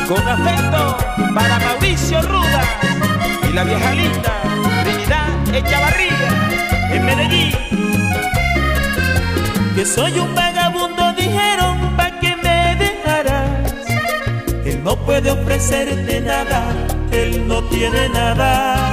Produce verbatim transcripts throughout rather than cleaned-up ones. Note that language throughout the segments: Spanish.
Con afecto para Mauricio Ruda y la vieja linda Trinidad Echavarría en Medellín. Que soy un vagabundo, dijeron, pa' que me dejarás. Él no puede ofrecerte nada, él no tiene nada.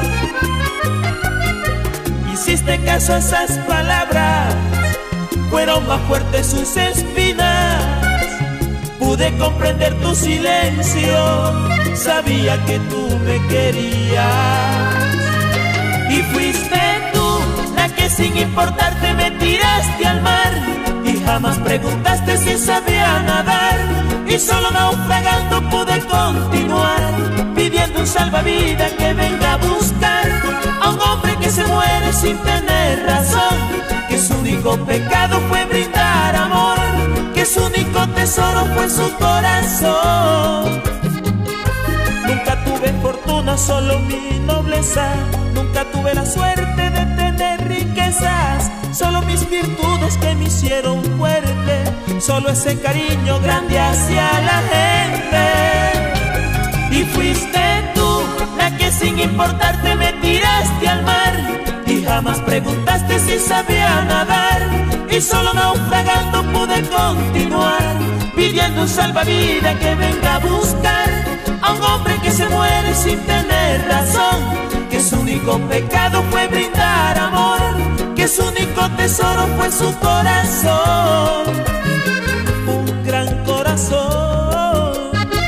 Hiciste caso a esas palabras, fueron más fuertes sus espinas. Pude comprender tu silencio, sabía que tú me querías. Y fuiste tú la que sin importarte me tiraste al mar, y jamás preguntaste si sabía nadar. Y solo naufragando pude continuar, pidiendo un salvavidas que venga a buscar a un hombre que se muere sin tener razón, que su único pecado fue brindar amor, que su único tesoro fue su corazón. Nunca tuve fortuna, solo mi nobleza. Nunca tuve la suerte de tener riquezas, solo mis virtudes que me hicieron fuerte, solo ese cariño grande hacia la gente. Y fuiste tú la que sin importarte me tiraste al mar, y jamás preguntaste si sabía nadar. Y solo naufragando pude continuar, pidiendo un salvavidas que venga a buscar a un hombre que se muere sin tener razón, que su único pecado fue brindar amor, que su único tesoro fue su corazón. Un gran corazón.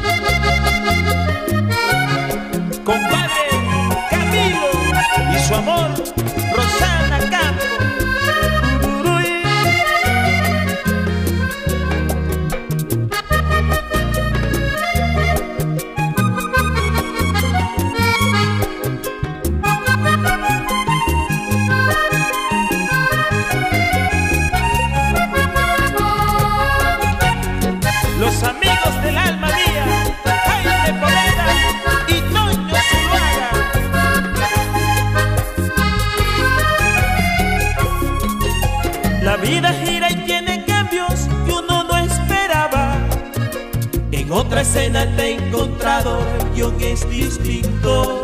Compadre Camilo y su amor Rosana Campo. Los amigos del alma mía, Jaime Polena y Toño Zuluaga. La vida gira y tiene cambios que uno no esperaba. En otra escena te he encontrado, el guión es distinto.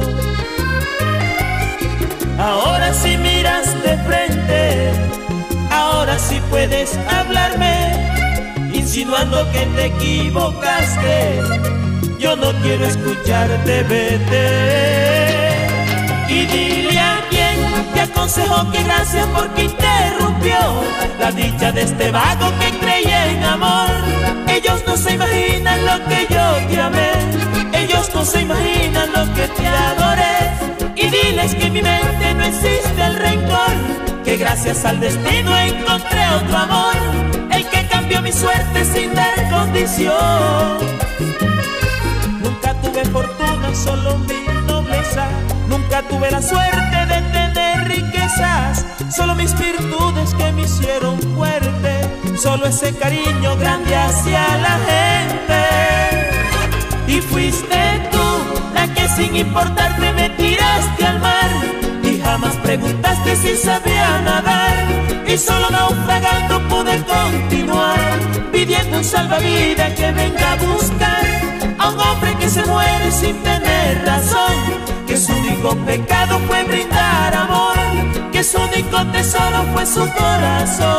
Ahora sí miras de frente, ahora sí puedes hablarme, insinuando que te equivocaste. Yo no quiero escucharte, vete. Y dile a quien te aconsejó que gracias porque interrumpió la dicha de este vago que creía en amor. Ellos no se imaginan lo que yo te amé, ellos no se imaginan lo que te adoré. Y diles que en mi mente no existe el rencor, que gracias al destino encontré otro amor, el que cambió mi suerte sin dar condición. Nunca tuve fortuna, solo mi nobleza. Nunca tuve la suerte de tener riquezas, solo mis virtudes que me hicieron fuerte, solo ese cariño grande hacia la gente. Y fuiste tú la que sin importarte me tiraste al mar, y jamás preguntaste si sabía nadar. Y solo naufragando pude continuar, pidiendo un salvavidas que venga a buscar a un hombre que se muere sin tener razón, que su único pecado fue brindar amor, que su único tesoro fue su corazón.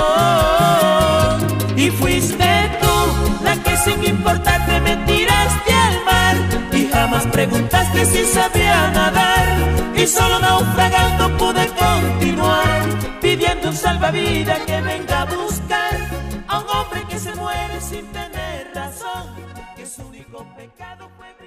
Y fuiste tú la que sin importarte me tiraste al mar, y jamás preguntaste si sabía nadar. Y solo naufragando pude continuar, pidiendo un salvavidas que venga a buscar a un hombre que se muere sin tener razón, que su único pecado fue